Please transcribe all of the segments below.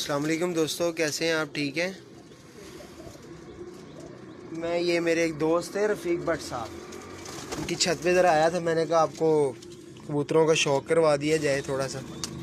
अस्सलाम वालेकुम दोस्तों, कैसे हैं आप? ठीक हैं? ये मेरे एक दोस्त है रफ़ीक भट्ट साहब, उनकी छत पे ज़रा आया था। मैंने कहा आपको कबूतरों का शौक़ करवा दिया जाए थोड़ा सा।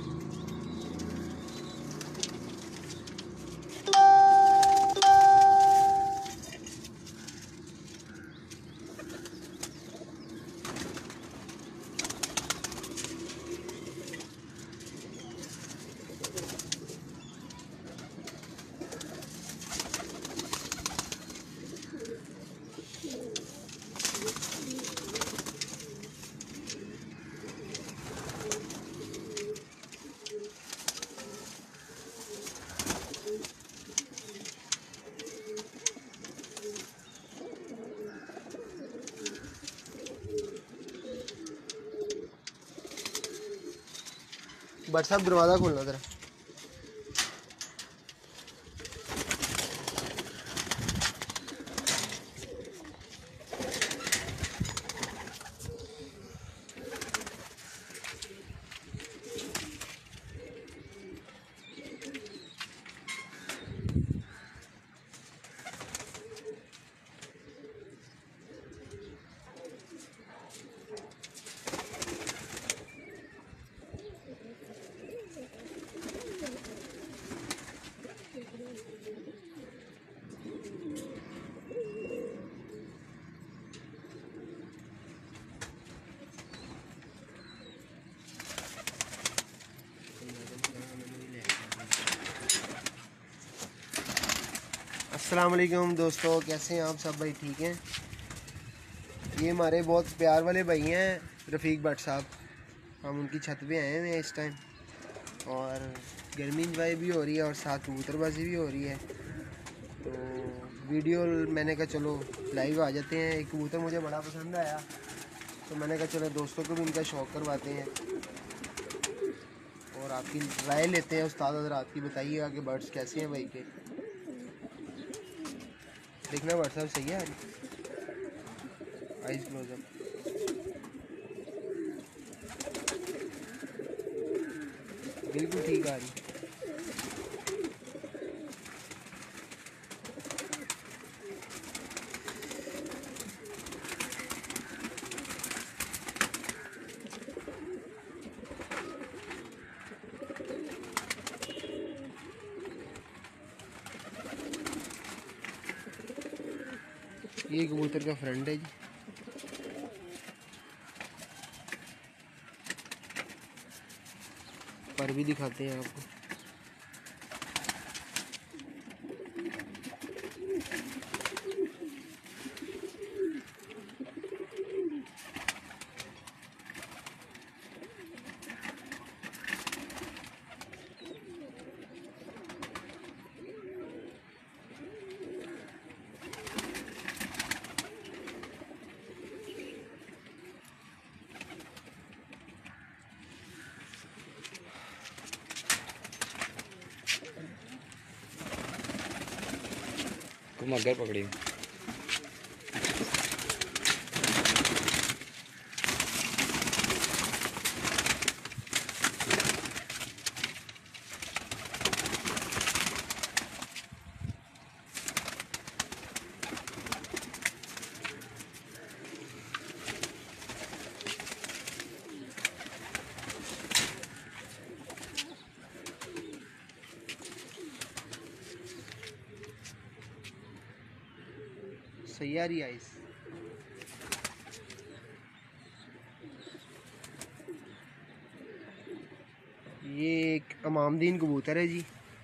भट्ट साहब दरवाज़ा खोलना ज़रा। अस्सलाम वालेकुम दोस्तों, कैसे हैं आप सब? भाई ठीक हैं? ये हमारे बहुत प्यार वाले भाई हैं रफ़ीक भट्ट साहब। हम उनकी छत पे आए हुए हैं इस टाइम, और गर्मी इंजॉय भी हो रही है और साथ कबूतरबाजी भी हो रही है। तो वीडियो मैंने कहा चलो लाइव आ जाते हैं। एक कबूतर मुझे बड़ा पसंद आया तो मैंने कहा चलो दोस्तों को भी इनका शौक़ करवाते हैं और आपकी राय लेते हैं। उस्ताद हज़रात की बताइएगा कि बर्ड्स कैसे हैं भाई के। देखना भट्ट साहब सही है, आइज़ क्लोजअप। बिल्कुल ठीक आ रही। ये कबूतर का फ्रेंड है जी। पर भी दिखाते हैं आपको। तुम मगर पकड़ी। सैयारी आइस। ये एक अमामदीन कबूतर है जी।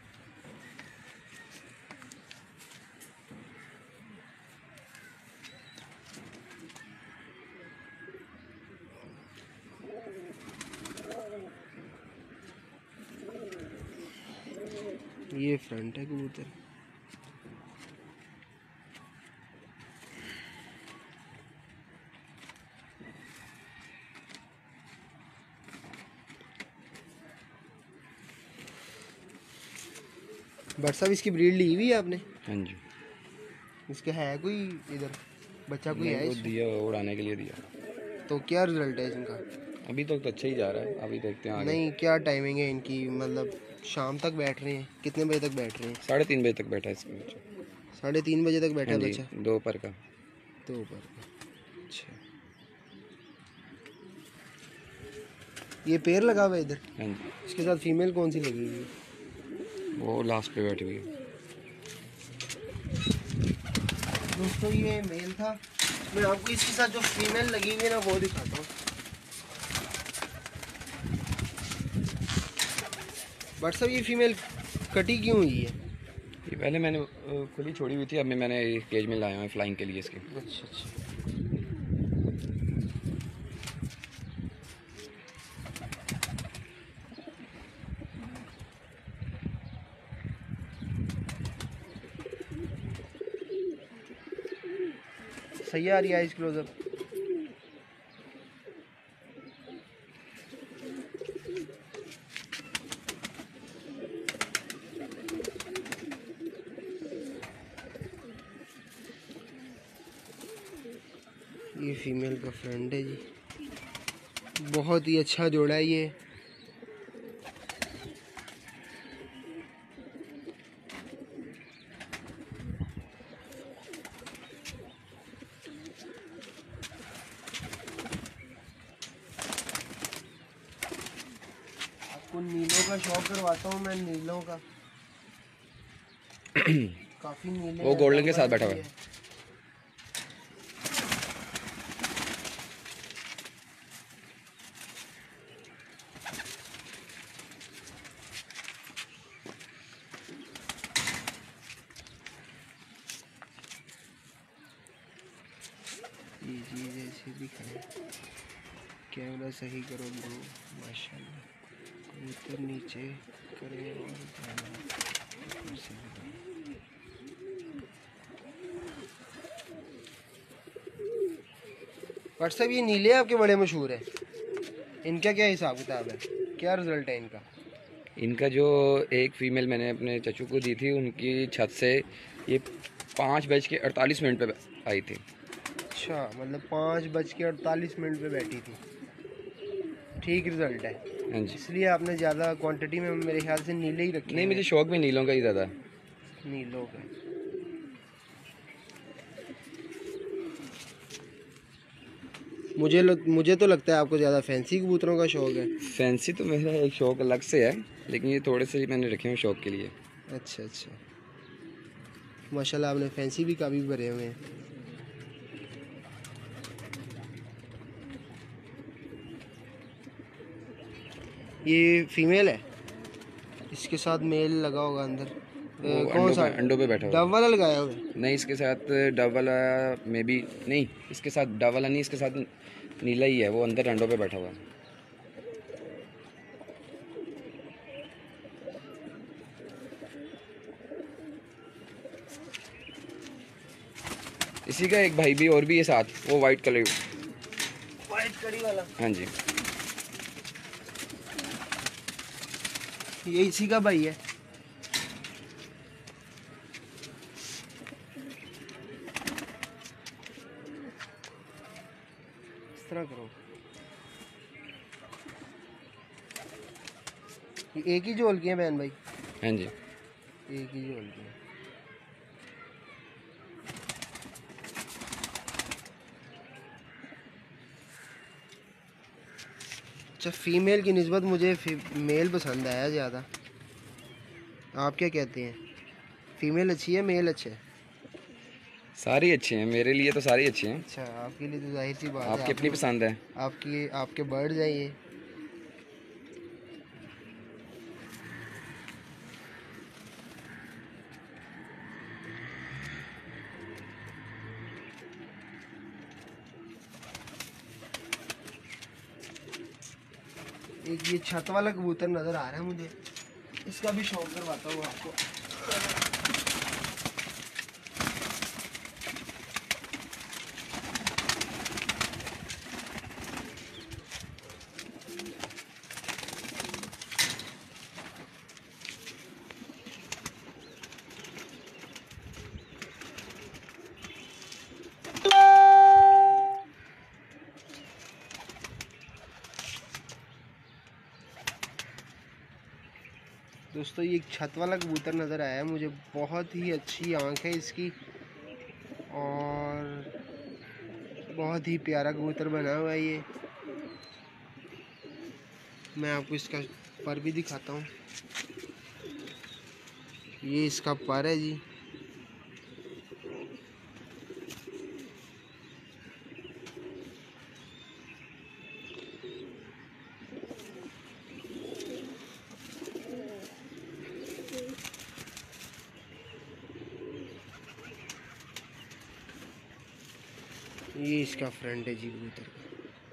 ये फ्रंट है कबूतर। भट्ट साहब इसकी ब्रीड ली हुई है आपने? हाँ जी। इसका है कोई इधर बच्चा कोई है? दिया उड़ाने के लिए दिया। तो क्या रिजल्ट है इनका? अभी तक तो अच्छा ही जा रहा है, अभी देखते हैं आगे। नहीं, क्या टाइमिंग है इनकी? मतलब शाम तक बैठ रहे हैं? कितने बजे तक बैठ रहे हैं? 3:30 बजे तक बैठा है इसका बच्चा। 3:30 बजे तक बैठा हाँ है जी, बच्चा? दोपहर का। दोपहर का। अच्छा, ये पेड़ लगा हुआ है इधर? हाँ जी, इसके साथ फीमेल कौन सी लगी हुई है? वो लास्ट पे बैठी हुई है। दोस्तों ये मेल था, मैं आपको इसके साथ जो फीमेल लगी हुई है ना वो दिखाता हूँ। बट साहब ये फीमेल कटी क्यों हुई है? ये पहले मैंने खुली छोड़ी हुई थी, अब मैंने केज में लाया हूँ फ्लाइंग के लिए इसके। अच्छा अच्छा। सही आ रही है आइस क्लोजअप? ये फीमेल का फ्रेंड है जी, बहुत ही अच्छा जोड़ा है ये। आपको नीलों का शौक करवाता हूँ मैं, नीलों का। काफी नीले वो गोल्डन के साथ बैठा हुआ है। ये चीज़ ऐसे दिखाए, कैमरा सही करो ब्रो, माशाल्लाह। कबूतर नीचे करे और ऊपर से दिखाओ। व्हाट्सएप ये नीले आपके बड़े मशहूर है, इनका क्या हिसाब किताब है, क्या रिजल्ट है इनका? इनका जो एक फीमेल मैंने अपने चचू को दी थी, उनकी छत से ये 5:48 पे आई थी। अच्छा, मतलब 5:48 पे बैठी थी, ठीक रिजल्ट है। हाँ जी। इसलिए आपने ज़्यादा क्वांटिटी में मेरे ख्याल से नीले ही रखे नहीं, हैं। मुझे शौक भी नीलों का ही ज़्यादा। नीलों का। मुझे तो लगता है आपको ज़्यादा फैंसी कबूतरों का शौक है। फैंसी तो मेरा एक शौक अलग से है, लेकिन ये थोड़े से ही मैंने रखे हैं शौक के लिए। अच्छा अच्छा, माशाल्लाह आपने फैंसी भी काफ़ी भरे हुए हैं। ये फीमेल है, इसके साथ मेल लगा होगा अंदर। कौन सा? अंडों पे बैठा हुआ डब वाला लगाया हुआ है? नहीं, इसके साथ डब वाला मे बी नहीं, इसके साथ डब वाला नहीं, इसके साथ नीला ही है, वो अंदर अंडों पे बैठा हुआ है। इसी का एक भाई भी और भी है साथ, वो वाइट कलर। वाइट कड़ी वाला? हाँ जी। ये इसी का भाई है? इस तरह करो, ये एक ही झोल की है बहन भाई? हाँ जी। एक ही झोल की है। अच्छा, फीमेल की निस्बत मुझे मेल पसंद आया ज़्यादा। आप क्या कहते हैं, फीमेल अच्छी है मेल अच्छा है? सारी अच्छी हैं, मेरे लिए तो सारी अच्छी हैं। अच्छा, आपके लिए तो जाहिर सी बात है, आपकी अपनी पसंद है। आपके बर्ड है ये। एक ये छत वाला कबूतर नज़र आ रहा है मुझे, इसका भी शौक करवाता हूँ आपको। दोस्तों ये छत वाला कबूतर नज़र आया है मुझे, बहुत ही अच्छी आँख है इसकी और बहुत ही प्यारा कबूतर बना हुआ है ये। मैं आपको इसका पर भी दिखाता हूँ, ये इसका पर है जी। ये इसका फ्रंट है जी कबूतर का।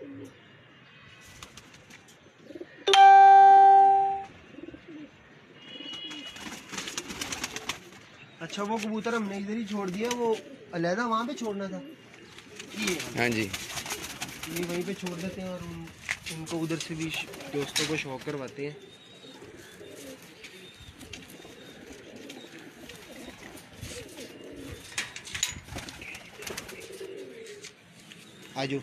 अच्छा वो कबूतर हमने इधर ही छोड़ दिया, वो अलहदा वहाँ पे छोड़ना था। हाँ जी, ये वहीं पे छोड़ देते हैं और उनको उधर से भी दोस्तों को शौक करवाते हैं। आजो,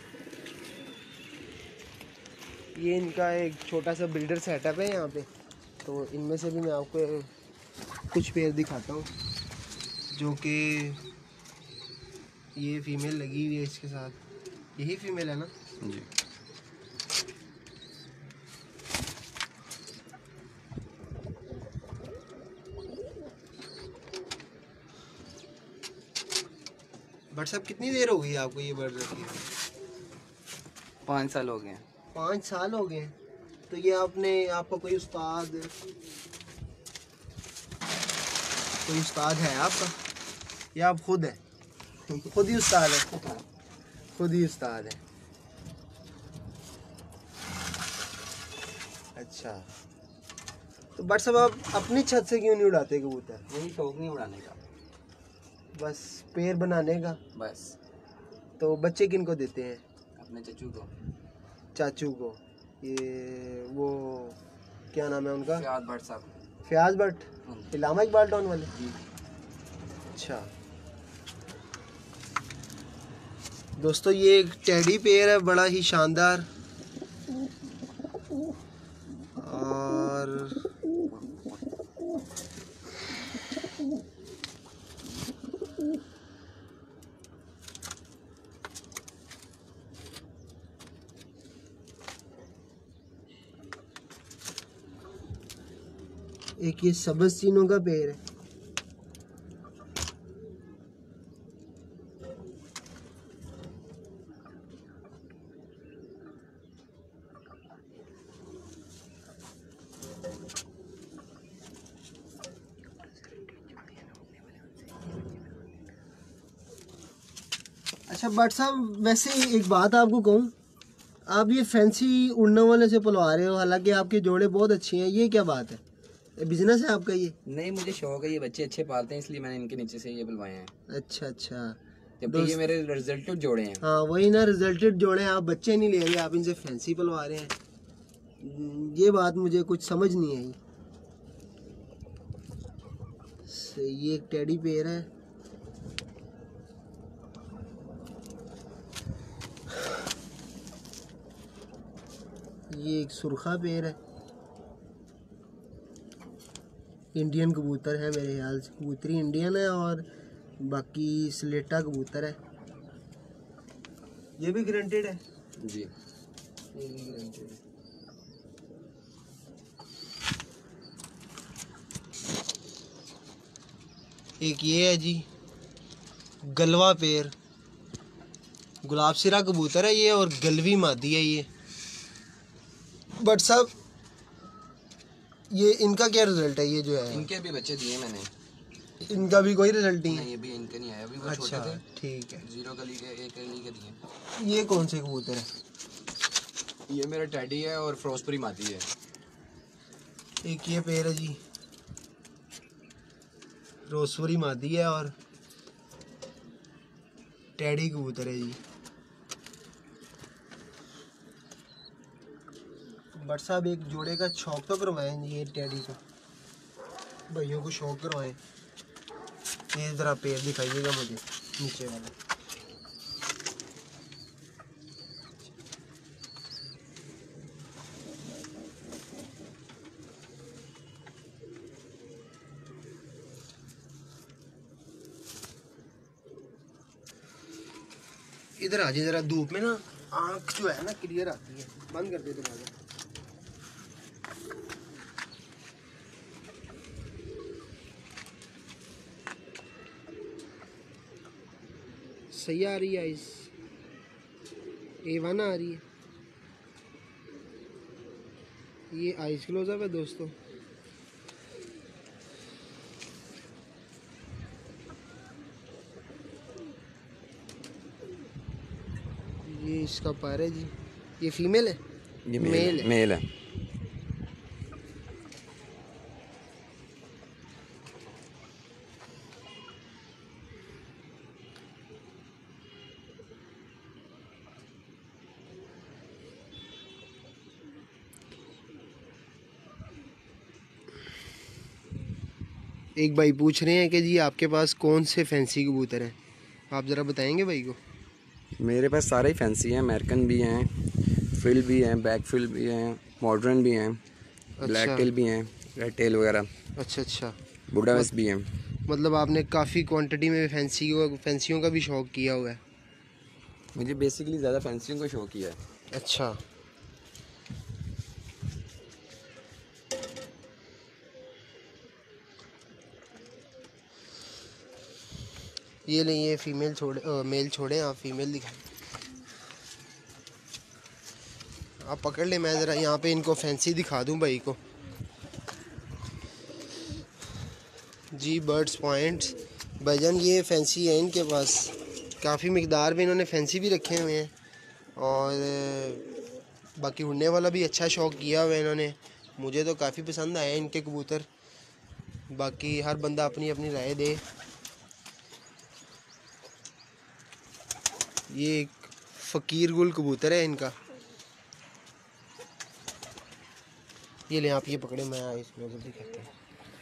ये इनका एक छोटा सा ब्रीडर सेटअप है यहाँ पे, तो इनमें से भी मैं आपको कुछ पेयर दिखाता हूँ जो कि ये फीमेल लगी हुई है इसके साथ। यही फीमेल है ना जी। बट साहब कितनी देर हो गई आपको ये बर्ड रखी है? 5 साल हो गए हैं। 5 साल हो गए हैं। तो ये आपका कोई उस्ताद है आपका या आप खुद है? खुद ही उस्ताद है, खुद ही उस्ताद है। अच्छा, तो बट साहब आप अपनी छत से क्यों नहीं उड़ाते कबूतर? वही शौक नहीं उड़ाने का, बस पेड़ बनाने का। बस। तो बच्चे किनको देते हैं? अपने चचू को। चाचू को। ये वो क्या नाम है उनका? फयाज भट्ट साहब। फयाज भट्ट, इलामा इकबाल टाउन वाले। जी। अच्छा दोस्तों, ये एक टेडी पेयर है बड़ा ही शानदार, और एक ये सब्ज़ चीनों का पेड़ है। अच्छा बट साहब, वैसे एक बात आपको कहूँ, आप ये फैंसी उड़ने वाले से पलवा रहे हो, हालांकि आपके जोड़े बहुत अच्छे हैं, ये क्या बात है? बिजनेस है आपका ये? नहीं, मुझे शौक है, ये बच्चे अच्छे पालते हैं इसलिए मैंने इनके नीचे से ये बुलवाए हैं। अच्छा अच्छा, जबकि ये मेरे रिजल्टेड जोड़े हैं। हाँ वही ना, रिजल्टेड जोड़े हैं, आप बच्चे नहीं ले रहे, आप इनसे फैंसी पलवा रहे हैं। ये बात मुझे कुछ समझ नहीं आई। ये एक टेडी पेयर है। ये एक सुरखा पेयर है। इंडियन कबूतर है मेरे ख्याल से, कबूतरी इंडियन है और बाकी स्लेटा कबूतर है। ये भी ग्रंटेड है जी। ये भी ग्रंटेड है। एक ये है जी गलवा पेयर, गुलाब सिरा कबूतर है ये और गलवी मादी है ये। बट साहब ये इनका क्या रिजल्ट है? ये जो है इनके भी बच्चे दिए मैंने। इनका भी कोई रिजल्ट नहीं है? नहीं, अभी इनके नहीं आया, अभी वो अच्छा छोटे थे। ठीक है। 0 कली के 1 कली के दिए। ये कौन से कबूतर है? ये मेरा टैडी है और फ्रोस्परी मादी है। एक ये पेयर है जी, रोसवरी मादी है और टैडी कबूतर है जी। बट साहब एक जोड़े का शौक तो करवाएं जी, ये टैडी का भाइयों को शौक करवाएं। ये ज़रा पेड़ दिखाइएगा मुझे नीचे वाला। इधर आ जाए ज़रा, धूप में ना आँख जो है ना क्लियर आती है। बंद कर दे दरवाज़ा। सही आ रही है आइस, A1 आ रही है। ये आइस क्लोजअप है दोस्तों। ये इसका पर है जी। ये फीमेल है, ये मेल है। मेल है। एक भाई पूछ रहे हैं कि जी आपके पास कौन से फैंसी कबूतर हैं, आप ज़रा बताएंगे भाई को। मेरे पास सारे ही फैंसी हैं, अमेरिकन भी हैं, फ्रिल भी हैं, बैक फ्रिल भी हैं, मॉडर्न भी हैं, ब्लैक अच्छा टेल भी हैं, रेड टेल वगैरह, अच्छा अच्छा। बुड्ढा मत, वेस्ट भी हैं। मतलब आपने काफ़ी क्वांटिटी में फैंसियों का भी शौक़ किया हुआ है। मुझे बेसिकली ज़्यादा फैंसियों का शौक ही है। अच्छा, ये नहीं, ये फीमेल छोड़े, मेल छोड़े, आप फीमेल दिखाएं। आप पकड़ ले, मैं ज़रा यहाँ पे इनको फैंसी दिखा दूँ भाई को। जी बर्ड्स पॉइंट्स भाईजान, ये फैंसी है इनके पास, काफ़ी मिकदार में इन्होंने फैंसी भी रखे हुए हैं। और बाकी उड़ने वाला भी अच्छा शौक़ किया हुआ है इन्होंने। मुझे तो काफ़ी पसंद आए इनके कबूतर। बाकी हर बंदा अपनी अपनी राय दे। ये एक फ़कीर गुल कबूतर है इनका। ये ले आप, ये पकड़े, मैं इस क्लोज़अप दिखाते हैं।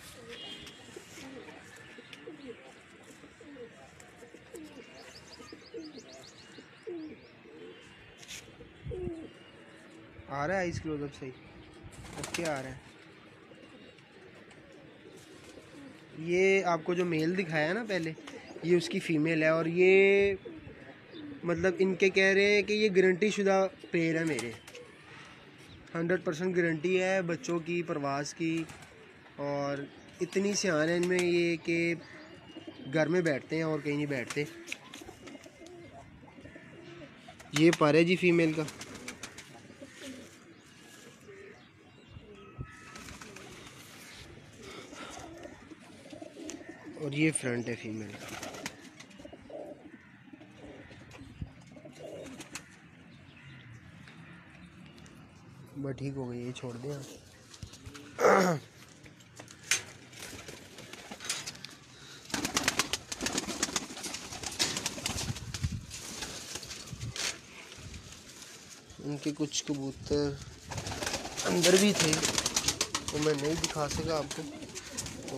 आ रहा है इस क्लोज़अप सही? ओके आ रहा है। ये आपको जो मेल दिखाया है ना पहले, ये उसकी फ़ीमेल है। और ये मतलब इनके कह रहे हैं कि ये गारंटी शुदा पेयर है मेरे, 100% गारंटी है बच्चों की, परवास की। और इतनी सियान है इनमें ये कि घर में बैठते हैं और कहीं नहीं बैठते। ये पर है जी फीमेल का। और ये फ्रंट है फीमेल का। बस ठीक हो गई, ये छोड़ दें आप। उनके कुछ कबूतर अंदर भी थे तो मैं नहीं दिखा सका आपको। तो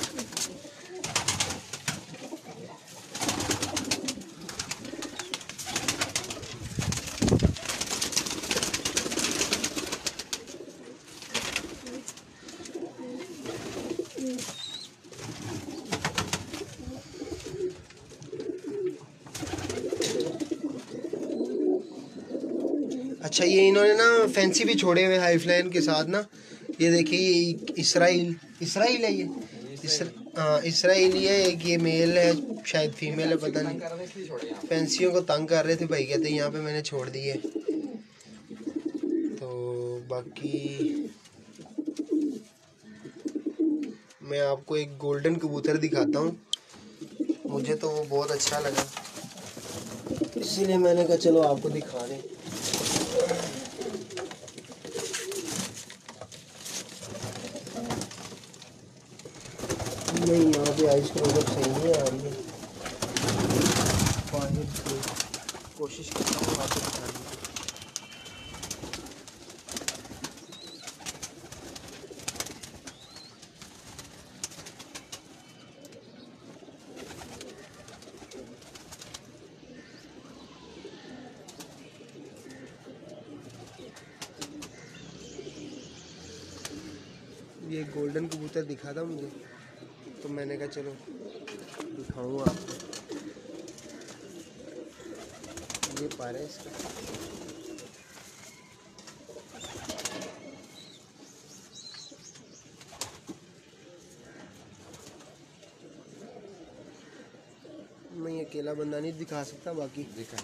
अच्छा, ये इन्होंने ना फैंसी भी छोड़े हुए हाई फ्लाइन के साथ ना। ये देखिए, ये इसराइल है। ये इसराइल ही है। एक ये मेल है, शायद फीमेल है, पता नहीं। फैंसियों को तंग कर रहे थे भाई, कहते यहाँ पे मैंने छोड़ दिए। तो बाकी मैं आपको एक गोल्डन कबूतर दिखाता हूँ। मुझे तो वो बहुत अच्छा लगा, इसीलिए मैंने कहा चलो आपको दिखा दें। नहीं, यहाँ पे आइस क्लोज़अप सही नहीं आ रही है। बाहर से कोशिश करता हूँ आपको दिखाने की। ये गोल्डन कबूतर दिखा था मुझे, तो मैंने कहा चलो दिखाऊँ आपको। ये पर है इसका। मैं ये अकेला बंदा नहीं दिखा सकता, बाकी दिखा।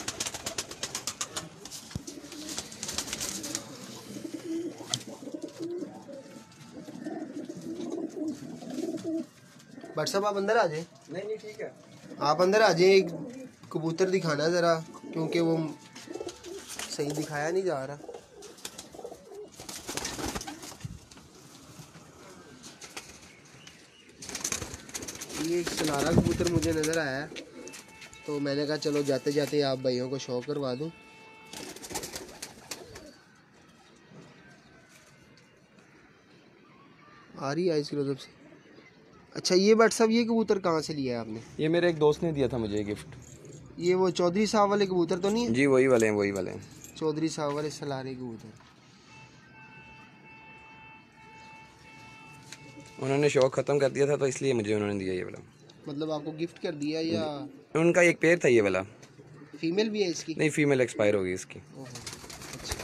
बट साहब आप अंदर आ जाए। नहीं ठीक है, आप अंदर आ जाए, कबूतर दिखाना ज़रा, क्योंकि वो सही दिखाया नहीं जा रहा। ये एक सनारा कबूतर मुझे नज़र आया, तो मैंने कहा चलो जाते जाते आप भाइयों को शो करवा दूँ। आ रही है इसकी वजह से। अच्छा ये बट साहब ये कबूतर कहाँ से लिया है आपने? ये मेरे एक दोस्त ने दिया था मुझे गिफ्ट। ये वो चौधरी साहब वाले कबूतर तो नहीं है? जी वही वाले हैं, वही वाले हैं। चौधरी साहब वाले सलारे कबूतर। उन्होंने शौक ख़त्म कर दिया था तो इसलिए मुझे उन्होंने दिया ये वाला। मतलब आपको गिफ्ट कर दिया या? उनका एक पेयर था ये वाला। फीमेल भी है इसकी? नहीं, फीमेल एक्सपायर हो गई इसकी। ओहो, अच्छा।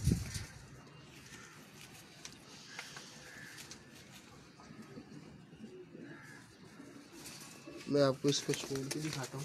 मैं आपको इसको छोड़ के दिखाता हूँ।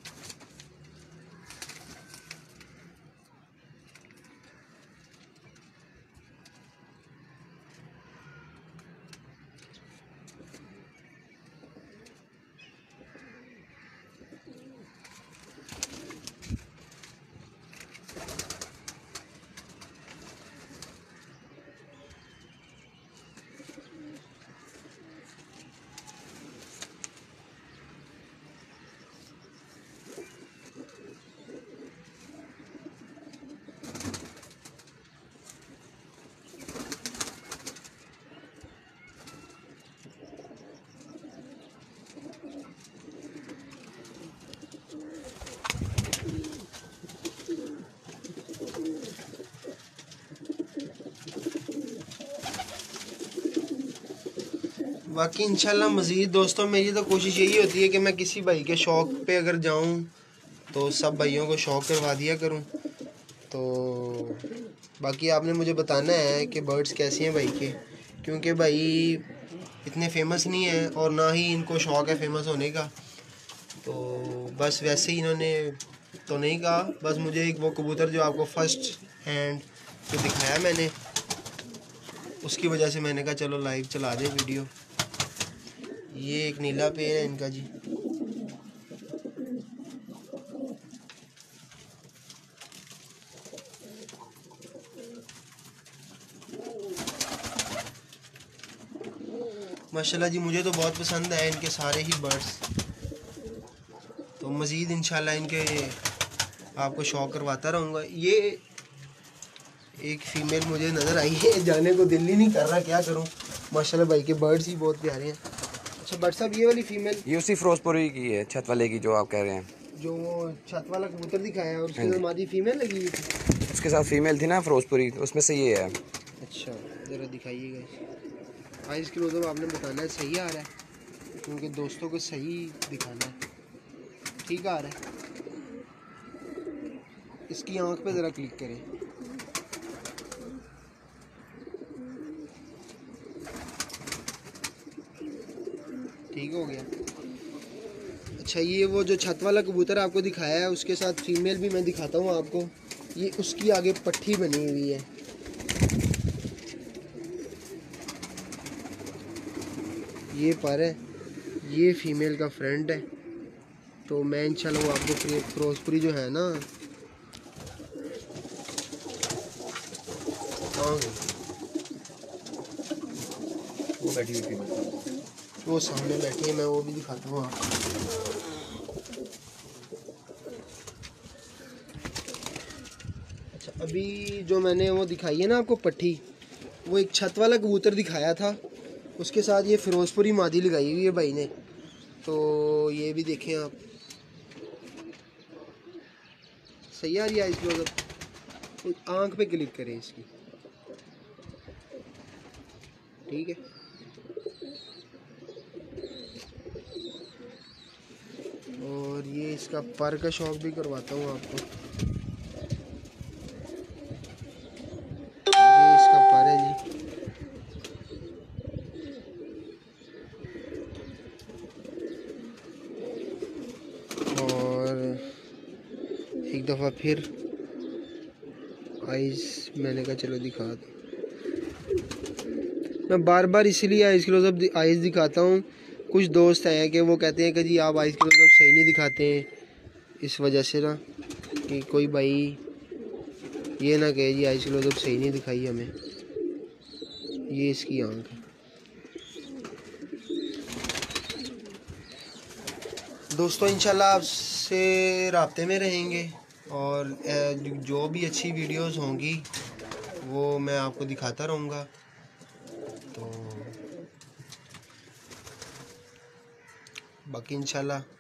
बाकी इंशाल्लाह मज़ीद दोस्तों मेरी तो कोशिश यही होती है कि मैं किसी भाई के शौक़ पे अगर जाऊं तो सब भाइयों को शौक़ करवा दिया करूं। तो बाकी आपने मुझे बताना है कि बर्ड्स कैसी हैं भाई के, क्योंकि भाई इतने फेमस नहीं है और ना ही इनको शौक़ है फेमस होने का। तो बस वैसे ही इन्होंने तो नहीं कहा, बस मुझे एक वो कबूतर जो आपको फर्स्ट हैंड जो दिखाया मैंने, उसकी वजह से मैंने कहा चलो लाइव चला दें वीडियो। ये एक नीला पेड़ है इनका जी। माशाल्लाह जी मुझे तो बहुत पसंद है इनके सारे ही बर्ड्स। तो मज़ीद इंशाल्लाह इनके आपको शौक़ करवाता रहूँगा। ये एक फ़ीमेल मुझे नज़र आई है, जाने को दिल ही नहीं कर रहा, क्या करूँ। माशाल्लाह भाई के बर्ड्स ही बहुत प्यारे हैं। अच्छा बट साहब ये वाली फ़ीमेल? ये उसी फिरोजपुरी की है, छत वाले की जो आप कह रहे हैं, जो वो छत वाला कबूतर दिखाया है और उसके साथ मादी फीमेल लगी हुई थी। उसके साथ फीमेल थी ना फिरोजपुरी, उसमें से ये है। अच्छा ज़रा दिखाइएगा। आइस की मतलब आपने बताना है सही आ रहा है, क्योंकि दोस्तों को सही दिखाना है। ठीक आ रहा है। इसकी आँख पे ज़रा क्लिक करें। ठीक हो गया। अच्छा ये वो जो छत वाला कबूतर आपको दिखाया है उसके साथ फीमेल भी मैं दिखाता हूँ आपको। ये उसकी आगे पट्टी बनी हुई है। ये पर है, ये फीमेल का फ्रेंड है। तो मैं इंशाल्लाह वो आपको फिरोजपुरी जो है ना, वो बैठी हुई थी, वो सामने बैठी है, मैं वो भी दिखाता हूँ आपको। अच्छा अभी जो मैंने वो दिखाई है ना आपको पट्टी, वो एक छत वाला कबूतर दिखाया था, उसके साथ ये फिरोजपुरी मादी लगाई हुई है भाई ने। तो ये भी देखें आप, सही आ रही है इसकी वजह। आँख पे क्लिक करें इसकी। ठीक है। और ये इसका पर का शौक भी करवाता हूँ आपको। एक दफ़ा फिर आइज़ मैंने कहा चलो दिखा दो। मैं बार बार इसलिए आइज़ क्लोजअप आइज़ दिखाता हूँ, कुछ दोस्त हैं कि वो कहते हैं कि जी आप आइज़ क्लोजअप सही नहीं दिखाते हैं, इस वजह से ना कि कोई भाई ये ना कहे जी आइज़ क्लोजअप सही नहीं दिखाई हमें। ये इसकी आंख है। दोस्तों इंशाल्लाह आपसे राब्ते में रहेंगे और जो भी अच्छी वीडियोस होंगी वो मैं आपको दिखाता रहूँगा। तो बाकी इंशाल्लाह